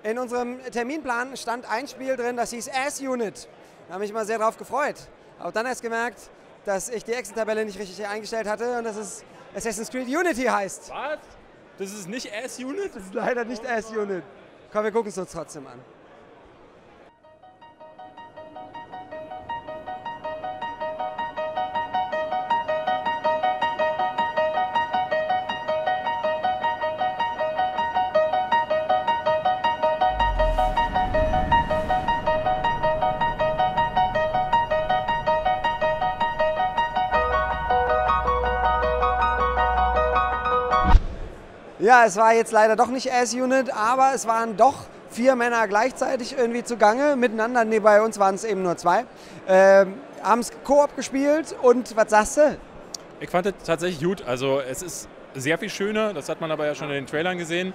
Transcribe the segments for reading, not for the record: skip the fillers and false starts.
In unserem Terminplan stand ein Spiel drin, das hieß S-Unit. Da habe ich mich mal sehr drauf gefreut. Aber dann erst gemerkt, dass ich die Excel-Tabelle nicht richtig eingestellt hatte und dass es Assassin's Creed Unity heißt. Was? Das ist nicht S-Unit? Das ist leider nicht S-Unit. Komm, wir gucken es uns trotzdem an. Ja, es war jetzt leider doch nicht S-Unit, aber es waren doch 4 Männer gleichzeitig irgendwie zugange, miteinander. Nee, bei uns waren es eben nur 2. Haben es Koop gespielt und was sagst du? Ich fand es tatsächlich gut. Also es ist sehr viel schöner, das hat man aber ja schon in den Trailern gesehen.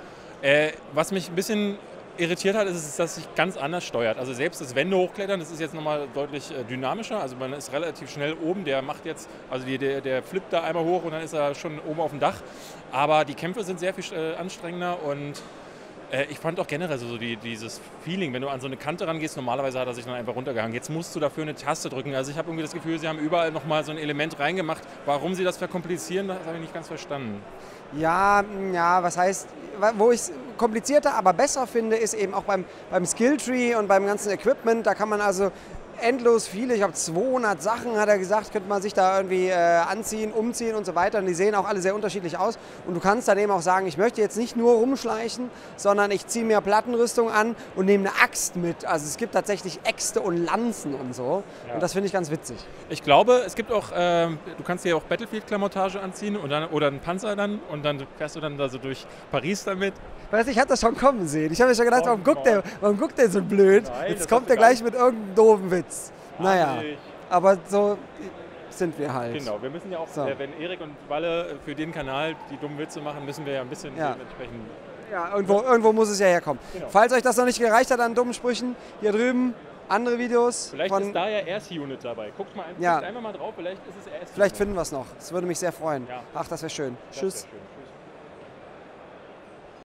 Was mich ein bisschen irritiert hat, ist, dass sich ganz anders steuert. Also selbst das Wände hochklettern, das ist jetzt nochmal deutlich dynamischer. Also man ist relativ schnell oben, der macht jetzt, also der flippt da einmal hoch und dann ist er schon oben auf dem Dach. Aber die Kämpfe sind sehr viel anstrengender und ich fand auch generell so dieses Feeling, wenn du an so eine Kante rangehst, normalerweise hat er sich dann einfach runtergehangen. Jetzt musst du dafür eine Taste drücken. Also ich habe irgendwie das Gefühl, sie haben überall nochmal so ein Element reingemacht. Warum sie das verkomplizieren, das habe ich nicht ganz verstanden. Ja, was heißt, wo ich es komplizierter, aber besser finde, ist eben auch beim Skilltree und beim ganzen Equipment. Da kann man also endlos viele, ich glaube 200 Sachen, hat er gesagt, könnte man sich da irgendwie anziehen, umziehen und so weiter. Und die sehen auch alle sehr unterschiedlich aus. Und du kannst dann eben auch sagen, ich möchte jetzt nicht nur rumschleichen, sondern ich ziehe mir Plattenrüstung an und nehme eine Axt mit. Also es gibt tatsächlich Äxte und Lanzen und so. Ja. Und das finde ich ganz witzig. Ich glaube, es gibt auch, du kannst dir auch Battlefield-Klamottage anziehen und dann, oder einen Panzer dann und dann fährst du dann da so durch Paris damit. Weißt du, ich hatte das schon kommen sehen. Ich habe mir schon gedacht, warum guckt der so blöd? Nein, jetzt kommt er gleich mit irgendeinem doofen Witz. Naja, aber so sind wir halt. Genau, wir müssen ja auch, wenn Erik und Walle für den Kanal die dummen Witze machen, müssen wir ja ein bisschen dementsprechend... Ja, irgendwo muss es ja herkommen. Genau. Falls euch das noch nicht gereicht hat an dummen Sprüchen, hier drüben andere Videos. Vielleicht ist da ja S-Unit dabei. Guckt mal einfach mal drauf, vielleicht ist es S-Unit. Vielleicht finden wir es noch. Das würde mich sehr freuen. Ja. Ach, das wäre schön. Tschüss.